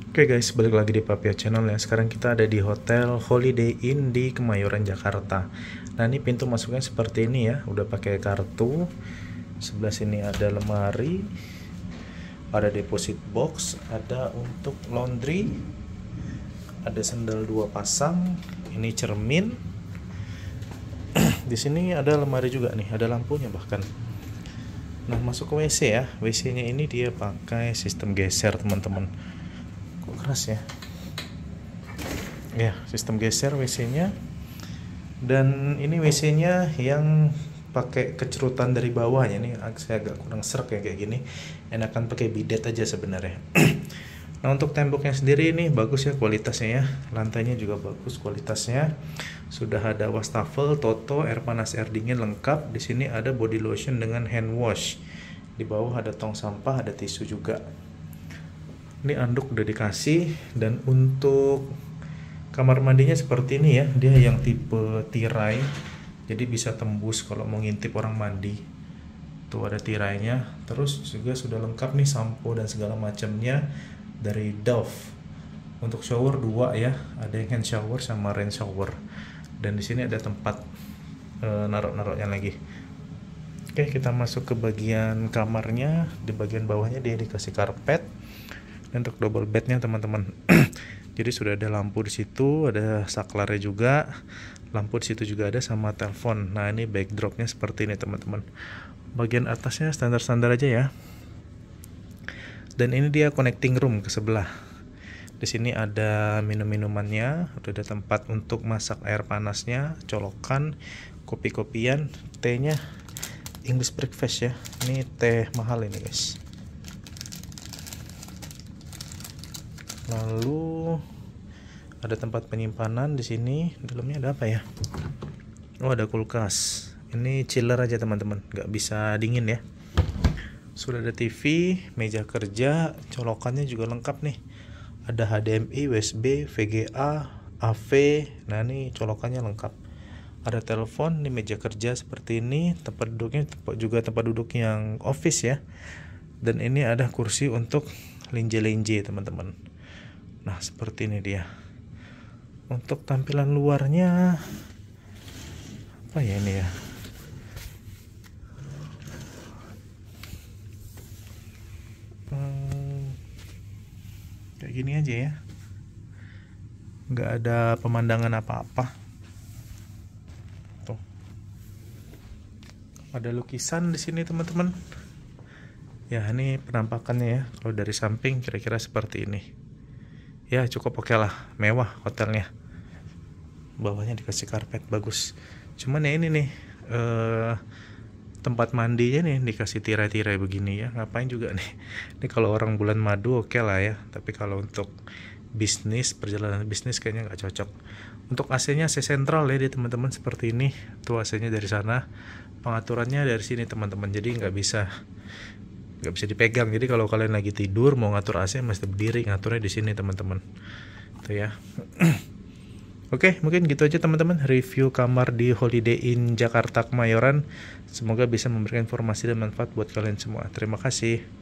Oke guys, balik lagi di Papia Channel ya. Sekarang kita ada di Hotel Holiday Inn di Kemayoran, Jakarta. Nah, ini pintu masuknya seperti ini ya. Udah pakai kartu. Sebelah sini ada lemari, ada deposit box, ada untuk laundry, ada sendal 2 pasang. Ini cermin. Di sini ada lemari juga nih, ada lampunya bahkan. Nah, masuk ke WC ya. WC-nya ini dia pakai sistem geser, teman-teman. Kok keras ya? Ya, sistem geser WC-nya. Dan ini WC-nya yang pakai kecerutan dari bawahnya nih. Saya agak kurang serak ya kayak gini. Enakan pakai bidet aja sebenarnya. Nah, untuk temboknya sendiri ini bagus ya kualitasnya ya. Lantainya juga bagus kualitasnya. Sudah ada wastafel, toto, air panas, air dingin lengkap. Di sini ada body lotion dengan hand wash. Di bawah ada tong sampah, ada tisu juga. Ini anduk udah dikasih. Dan untuk kamar mandinya seperti ini ya. Dia yang tipe tirai. Jadi bisa tembus kalau mau ngintip orang mandi. Tuh ada tirainya. Terus juga sudah lengkap nih sampo dan segala macamnya dari Dove. Untuk shower 2 ya, ada yang hand shower sama rain shower. Dan di sini ada tempat naruh-naruhnya lagi. Oke, kita masuk ke bagian kamarnya. Di bagian bawahnya dia dikasih karpet. Dan untuk double bednya teman-teman. Jadi sudah ada lampu di situ, ada saklarnya juga. Lampu di situ juga ada sama telepon. Nah, ini backdropnya seperti ini teman-teman. Bagian atasnya standar-standar aja ya. Dan ini dia connecting room ke sebelah. Di sini ada minum-minumannya, udah ada tempat untuk masak air panasnya, colokan, kopi-kopian, tehnya English breakfast ya. Ini teh mahal ini guys. Lalu ada tempat penyimpanan di sini. Dalamnya ada apa ya? Oh, ada kulkas. Ini chiller aja teman-teman, nggak bisa dingin ya. Sudah ada TV, meja kerja, colokannya juga lengkap nih. Ada HDMI, USB, VGA, AV. Nah, ini colokannya lengkap. Ada telepon, ini meja kerja seperti ini. Tempat duduknya juga tempat duduk yang office ya. Dan ini ada kursi untuk linje-linje teman-teman. Nah, seperti ini dia. Untuk tampilan luarnya apa ya ini ya? Kayak gini aja ya, nggak ada pemandangan apa-apa. Tuh, ada lukisan di sini teman-teman. Ya, ini penampakannya ya. Kalau dari samping kira-kira seperti ini. Ya, cukup oke lah, mewah hotelnya. Bawahnya dikasih karpet bagus. Cuman ya ini nih, tempat mandinya nih dikasih tirai-tirai begini ya, ngapain juga nih. Ini kalau orang bulan madu oke lah ya, tapi kalau untuk bisnis, perjalanan bisnis kayaknya nggak cocok. Untuk AC-nya AC sentral ya di teman-teman seperti ini. Tuh AC-nya dari sana, pengaturannya dari sini teman-teman, jadi nggak bisa dipegang. Jadi kalau kalian lagi tidur mau ngatur AC mesti berdiri, ngaturnya di sini teman-teman. Tuh ya. Oke, mungkin gitu aja teman-teman review kamar di Holiday Inn Jakarta Kemayoran. Semoga bisa memberikan informasi dan manfaat buat kalian semua. Terima kasih.